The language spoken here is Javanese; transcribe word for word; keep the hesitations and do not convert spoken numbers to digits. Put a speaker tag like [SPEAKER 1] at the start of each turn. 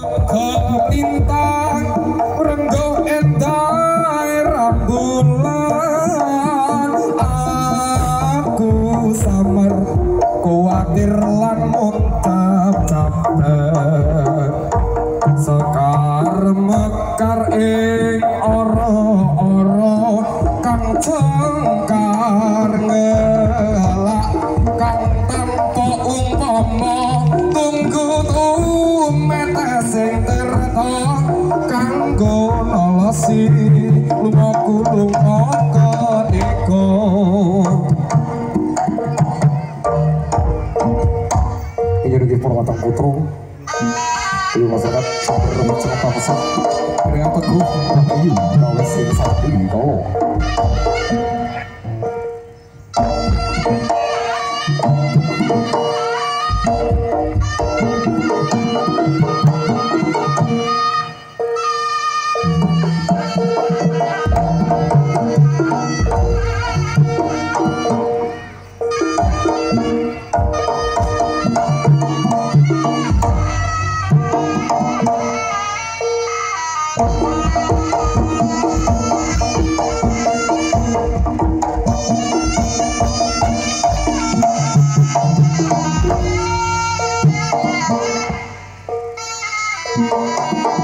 [SPEAKER 1] Lintang renggo endah rembulan aku samar kuatir lan muncap-capek sekar mekar ing ora-ora kang jengkar ngelak kang tanpa umpama tunggu tumetes sing kanggo nolosi lumaku lumaka eko ini rugi perwatang putro ini masyarakat berumah cerita besar dengan teguh rahayu nolos ini saat ini kalau Thank you.